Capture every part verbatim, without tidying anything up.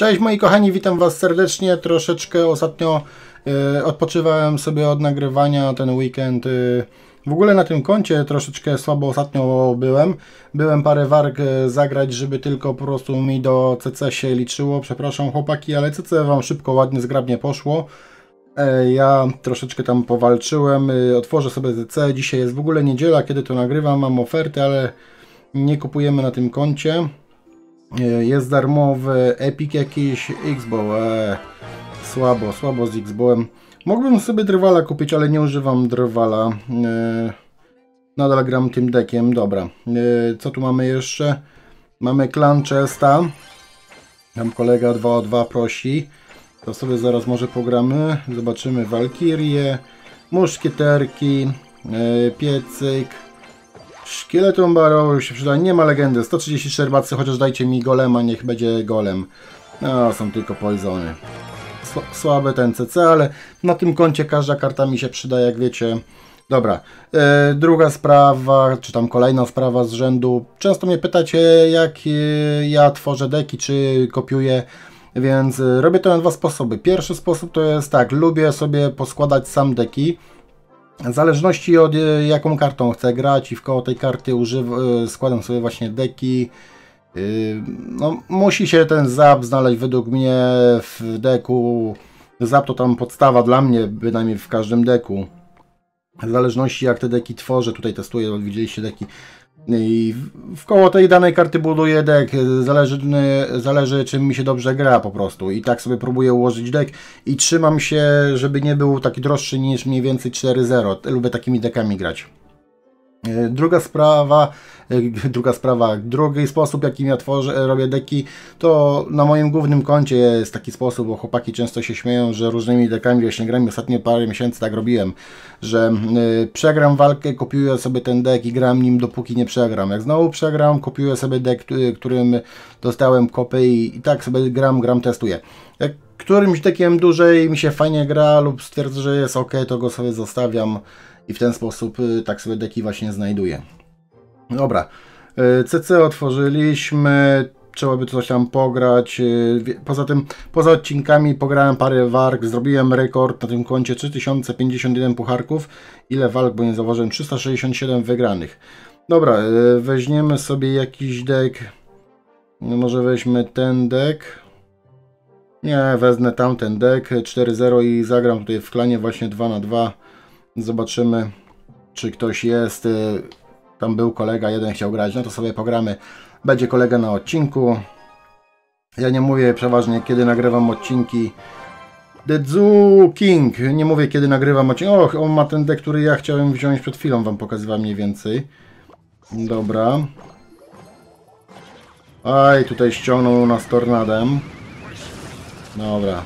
Cześć moi kochani, witam was serdecznie. Troszeczkę ostatnio y, odpoczywałem sobie od nagrywania ten weekend. Y, w ogóle na tym koncie troszeczkę słabo ostatnio byłem. Byłem parę warg y, zagrać, żeby tylko po prostu mi do C C się liczyło. Przepraszam chłopaki, ale C C wam szybko, ładnie, zgrabnie poszło. Y, ja troszeczkę tam powalczyłem. Y, otworzę sobie C C. Dzisiaj jest w ogóle niedziela, kiedy to nagrywam. Mam oferty, ale nie kupujemy na tym koncie. Jest darmowy Epic jakiś, X-Bow, eee, słabo, słabo z X-Bowem. Mógłbym sobie Drwala kupić, ale nie używam Drwala. Eee, nadal gram tym deckiem, dobra. Eee, co tu mamy jeszcze? Mamy Clan Chesta. Tam kolega dwa o dwa prosi. To sobie zaraz może pogramy. Zobaczymy Walkirię, muszkieterki, eee, piecyk. Szkieleton Barrow się przyda, nie ma legendy. sto trzydzieści cztery bacy, chociaż dajcie mi golema, niech będzie golem. No, są tylko poisony. Słabe ten C C, ale na tym koncie każda karta mi się przyda, jak wiecie. Dobra, e, druga sprawa, czy tam kolejna sprawa z rzędu. Często mnie pytacie, jak e, ja tworzę deki, czy kopiuję. Więc e, robię to na dwa sposoby. Pierwszy sposób to jest tak, lubię sobie poskładać sam deki. W zależności od jaką kartą chcę grać i w koło tej karty używam, składam sobie właśnie deki. No, musi się ten zap znaleźć według mnie w deku. Zap to tam podstawa dla mnie, bynajmniej w każdym deku. W zależności jak te deki tworzę, tutaj testuję, widzieliście deki. I w koło tej danej karty buduję deck, zależy, zależy czym mi się dobrze gra po prostu. I tak sobie próbuję ułożyć deck i trzymam się, żeby nie był taki droższy niż mniej więcej cztery zero. Lubię takimi deckami grać. Druga sprawa, druga sprawa, drugi sposób jakim ja tworzę, robię deki, to na moim głównym koncie jest taki sposób, bo chłopaki często się śmieją, że różnymi dekami właśnie gram. Ostatnio parę miesięcy tak robiłem, że y, przegram walkę, kopiuję sobie ten dek i gram nim dopóki nie przegram. Jak znowu przegram, kopiuję sobie dek, którym dostałem kopy i, i tak sobie gram, gram, testuję. Jak którymś dekiem dłużej mi się fajnie gra lub stwierdzę, że jest ok, to go sobie zostawiam. I w ten sposób tak sobie deki właśnie znajduję. Dobra, C C otworzyliśmy, trzeba by coś tam pograć. Poza tym, poza odcinkami pograłem parę warg, zrobiłem rekord na tym koncie trzy tysiące pięćdziesiąt jeden pucharków. Ile walk, bo nie zauważyłem, trzysta sześćdziesiąt siedem wygranych. Dobra, weźmiemy sobie jakiś dek. Może weźmy ten dek. Nie, wezmę tamten dek cztery zero i zagram tutaj w klanie właśnie dwa na dwa. Zobaczymy, czy ktoś jest. Tam był kolega, jeden chciał grać, no to sobie pogramy. Będzie kolega na odcinku. Ja nie mówię przeważnie, kiedy nagrywam odcinki. The Zoo King. Nie mówię, kiedy nagrywam odcinek. Och, on ma ten deck, który ja chciałem wziąć przed chwilą, wam pokazywałem mniej więcej. Dobra. Aj, tutaj ściągnął nas tornadem. Dobra.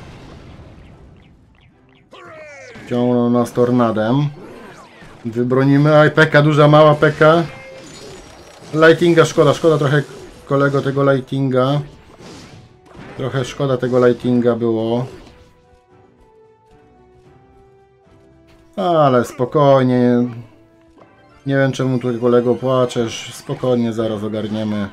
Ściągnął nas tornadem. Wybronimy. Aj, peka, duża, mała peka. Lightinga szkoda, szkoda trochę kolego tego lightinga. Trochę szkoda tego lightinga było. Ale spokojnie. Nie wiem czemu tu kolego płaczesz. Spokojnie, zaraz ogarniemy.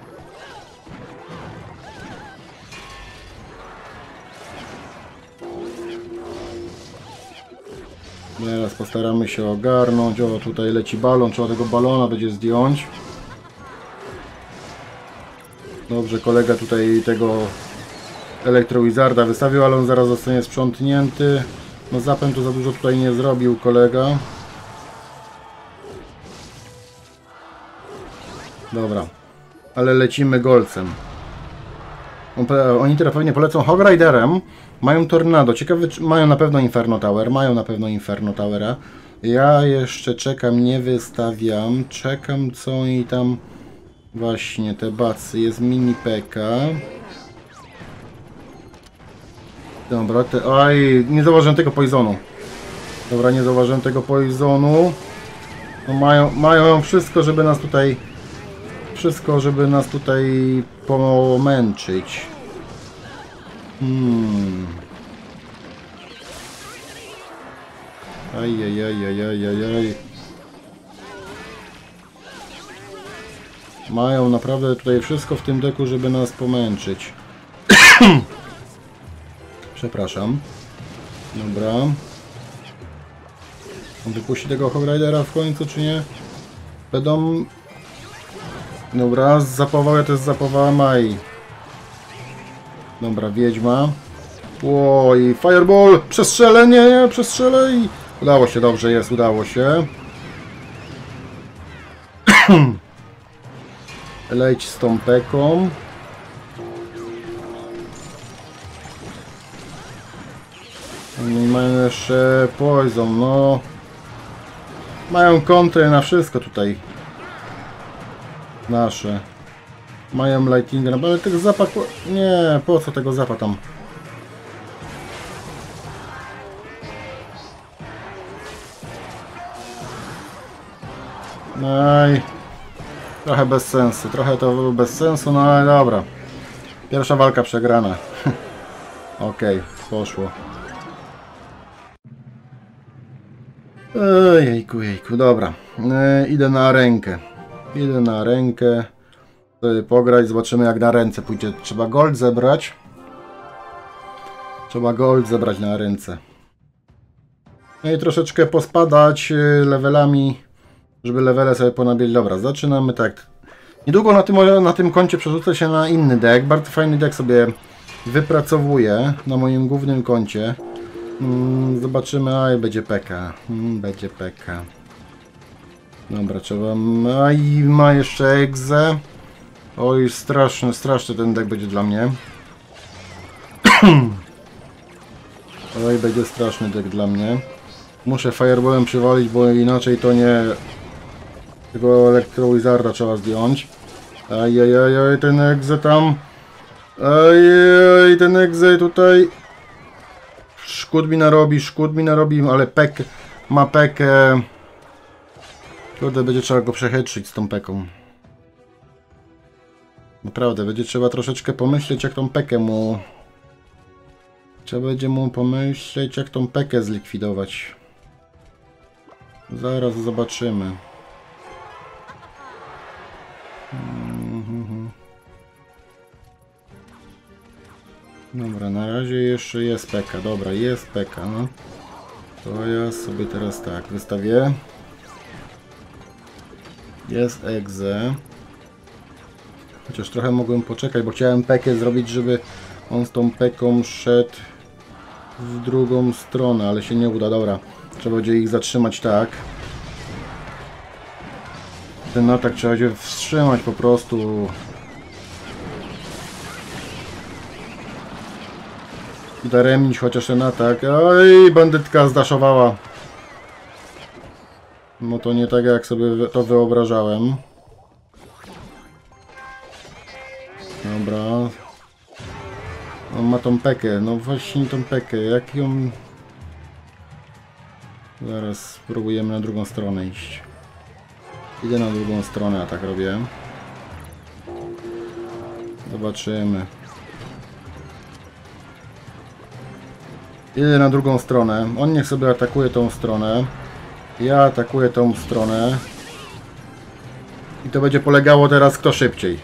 Teraz postaramy się ogarnąć. O, tutaj leci balon, trzeba tego balona będzie zdjąć. Dobrze, kolega tutaj tego Elektrowizarda wystawił, ale on zaraz zostanie sprzątnięty. No zapem to za dużo tutaj nie zrobił kolega. Dobra, ale lecimy golcem. Oni teraz pewnie polecą Hog Riderem. Mają Tornado. Ciekawe, czy mają na pewno Inferno Tower. Mają na pewno Inferno Towera. Ja jeszcze czekam, nie wystawiam. Czekam, co oni tam... Właśnie, te bacy. Jest mini P K. Dobra, te... Oj, nie zauważyłem tego poisonu. Dobra, nie zauważyłem tego poisonu. No mają, mają wszystko, żeby nas tutaj... Wszystko, żeby nas tutaj pomęczyć. Hmm. Ajajajajajajaj. Mają naprawdę tutaj wszystko w tym deku, żeby nas pomęczyć. Przepraszam. Dobra. On wypuści tego Hogridera w końcu, czy nie? Będą... Dobra, zapował, ja też zapowałem, aj. Dobra, wiedźma. Oj, fireball! Przestrzelę, nie, nie, przestrzelę i... Udało się, dobrze jest, udało się. Leć z tą peką. Oni mają jeszcze poison, no. Mają kontrę na wszystko tutaj. Nasze. Mają lightinga, no ale tych zapach... Nie, po co tego zapa tam? Aj. Trochę bez sensu, trochę to było bez sensu, no ale dobra. Pierwsza walka przegrana. Okej, okay, poszło. Ejku, jejku, dobra. E, idę na rękę. Idę na rękę. Sobie pograć, zobaczymy jak na ręce pójdzie. Trzeba gold zebrać. Trzeba gold zebrać na ręce. No i troszeczkę pospadać levelami, żeby levele sobie ponabieli. Dobra, zaczynamy tak. Niedługo na tym, na tym koncie przerzucę się na inny deck. Bardzo fajny deck sobie wypracowuję na moim głównym koncie. Hmm, zobaczymy, aj będzie peka. Hmm, będzie peka. Dobra, trzeba... A i ma jeszcze egzę. Oj, straszny, straszny ten deck będzie dla mnie. Oj, będzie straszny deck dla mnie. Muszę fireballem przywalić, bo inaczej to nie... Tego Electro Wizarda trzeba zdjąć. Ajajaj, ten egzę tam. Ajajaj, ten egzę tutaj. Szkód mi narobi, szkód mi narobi, ale pek... Ma pekę... Kurde, będzie trzeba go przechytrzyć z tą peką. Naprawdę, będzie trzeba troszeczkę pomyśleć, jak tą pekę mu... Trzeba będzie mu pomyśleć, jak tą pekę zlikwidować. Zaraz zobaczymy. Dobra, na razie jeszcze jest peka. Dobra, jest peka, no. To ja sobie teraz tak wystawię. Jest egze. Chociaż trochę mogłem poczekać, bo chciałem pekę zrobić, żeby on z tą peką szedł w drugą stronę, ale się nie uda. Dobra, trzeba będzie ich zatrzymać tak. Ten atak trzeba będzie wstrzymać po prostu. Daremnić chociaż ten atak. Oj, bandytka zdaszowała. No to nie tak jak sobie to wyobrażałem. Dobra. On ma tą pekę, no właśnie tą pekę, jak ją... Zaraz spróbujemy na drugą stronę iść. Idę na drugą stronę, a tak robię. Zobaczymy. Idę na drugą stronę. On niech sobie atakuje tą stronę. Ja atakuję tą stronę. I to będzie polegało teraz kto szybciej.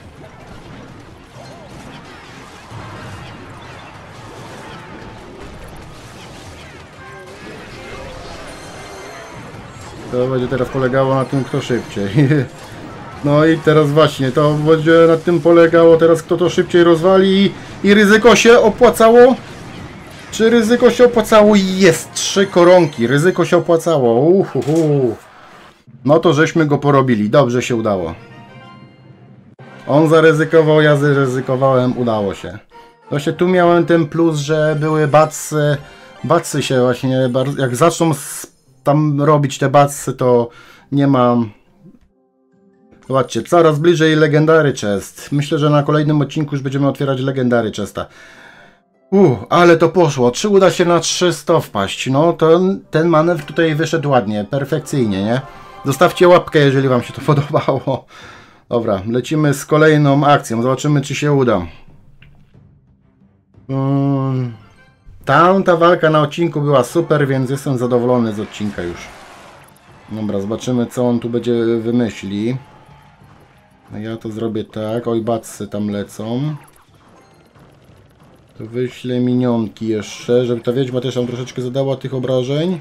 To będzie teraz polegało na tym kto szybciej. No i teraz właśnie to będzie na tym polegało teraz kto to szybciej rozwali. I ryzyko się opłacało. Czy ryzyko się opłacało? Jest trzy koronki. Ryzyko się opłacało. Uhuhu. No to żeśmy go porobili. Dobrze się udało. On zaryzykował, ja zaryzykowałem. Udało się. Właśnie tu miałem ten plus, że były batsy. Batsy się właśnie, jak zaczną tam robić te batsy, to nie mam... Zobaczcie, coraz bliżej Legendary Chest. Myślę, że na kolejnym odcinku już będziemy otwierać Legendary Chesta. Uh, ale to poszło. Czy uda się na trzysta wpaść? No to ten manewr tutaj wyszedł ładnie, perfekcyjnie, nie? Zostawcie łapkę, jeżeli wam się to podobało. Dobra, lecimy z kolejną akcją. Zobaczymy, czy się uda. Um, tamta walka na odcinku była super, więc jestem zadowolony z odcinka już. Dobra, zobaczymy, co on tu będzie wymyśli. Ja to zrobię tak. Oj, batsy tam lecą. To wyślę minionki jeszcze, żeby ta wiedźma też tam troszeczkę zadała tych obrażeń.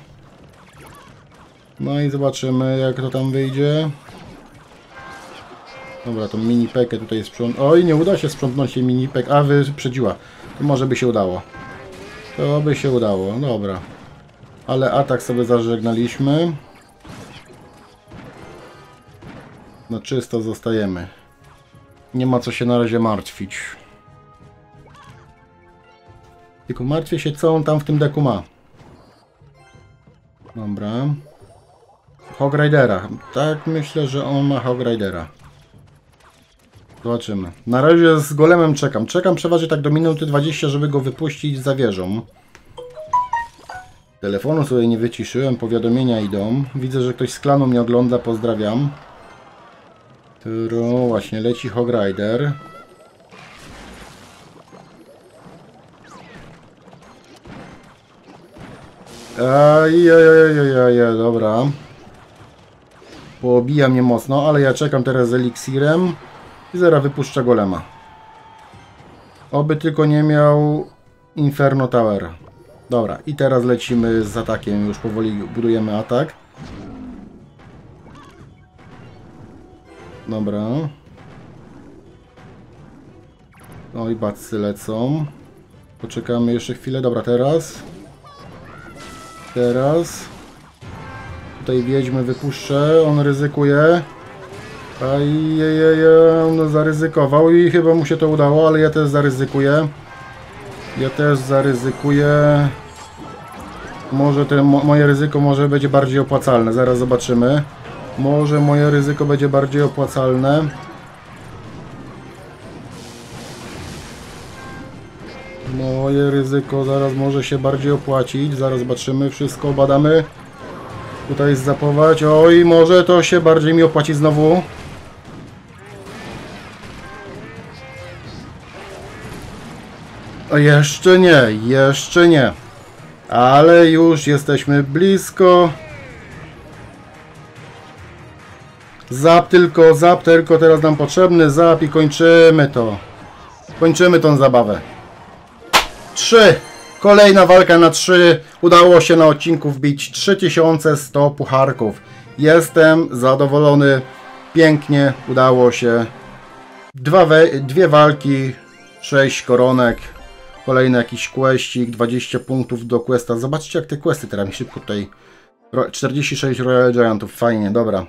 No i zobaczymy, jak to tam wyjdzie. Dobra, tą mini pekę tutaj sprząt... Oj, nie uda się sprzątnąć się mini pek. A, wyprzedziła. To może by się udało. To by się udało, dobra. Ale atak sobie zażegnaliśmy. No czysto zostajemy. Nie ma co się na razie martwić. Tylko martwię się, co on tam w tym deku ma. Dobra. Hog Ridera. Tak, myślę, że on ma Hog Ridera. Zobaczymy. Na razie z golemem czekam. Czekam przeważnie tak do minuty dwudziestej, żeby go wypuścić za wieżą. Telefonu sobie nie wyciszyłem, powiadomienia idą. Widzę, że ktoś z klanu mnie ogląda, pozdrawiam. Którą właśnie leci Hog Rider. Ajajajajajaj, dobra. Poobija mnie mocno, ale ja czekam teraz z eliksirem i zaraz wypuszczę golema. Oby tylko nie miał Inferno Tower. Dobra, i teraz lecimy z atakiem, już powoli budujemy atak. Dobra. No i bacy lecą. Poczekamy jeszcze chwilę, dobra, teraz. Teraz. Tutaj wiedźmy wypuszczę, on ryzykuje. Ajajaj, no zaryzykował i chyba mu się to udało, ale ja też zaryzykuję. Ja też zaryzykuję. Może te, mo, moje ryzyko może będzie bardziej opłacalne, zaraz zobaczymy. Może moje ryzyko będzie bardziej opłacalne. Moje ryzyko zaraz może się bardziej opłacić, zaraz zobaczymy, wszystko badamy. Tutaj zapować, oj, może to się bardziej mi opłaci znowu. O, jeszcze nie, jeszcze nie. Ale już jesteśmy blisko. Zap tylko, zap tylko teraz nam potrzebny, zap i kończymy to. Kończymy tą zabawę. Trzy. Kolejna walka na trzy. Udało się na odcinku wbić trzy tysiące sto pucharków. Jestem zadowolony. Pięknie udało się. Dwa we, dwie walki, sześć koronek. Kolejny jakiś questik, dwadzieścia punktów do questa. Zobaczcie, jak te questy teraz mi szybko tutaj. czterdzieści sześć Royal Giantów, fajnie, dobra.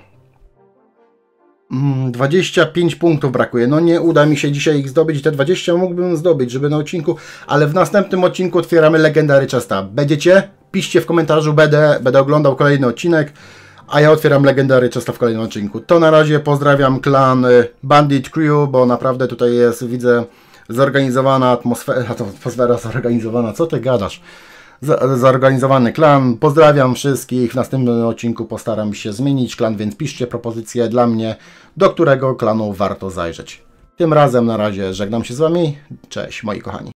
dwadzieścia pięć punktów brakuje. No nie uda mi się dzisiaj ich zdobyć. Te dwadzieścia mógłbym zdobyć, żeby na odcinku, ale w następnym odcinku otwieramy Legendary Chesta. Będziecie? Piszcie w komentarzu, będę, będę oglądał kolejny odcinek, a ja otwieram Legendary Chesta w kolejnym odcinku. To na razie, pozdrawiam klan Bandit Crew, bo naprawdę tutaj jest, widzę, zorganizowana atmosfera, atmosfera zorganizowana, co ty gadasz? Zorganizowany klan. Pozdrawiam wszystkich. W następnym odcinku postaram się zmienić klan, więc piszcie propozycje dla mnie, do którego klanu warto zajrzeć. Tym razem na razie żegnam się z wami. Cześć moi kochani.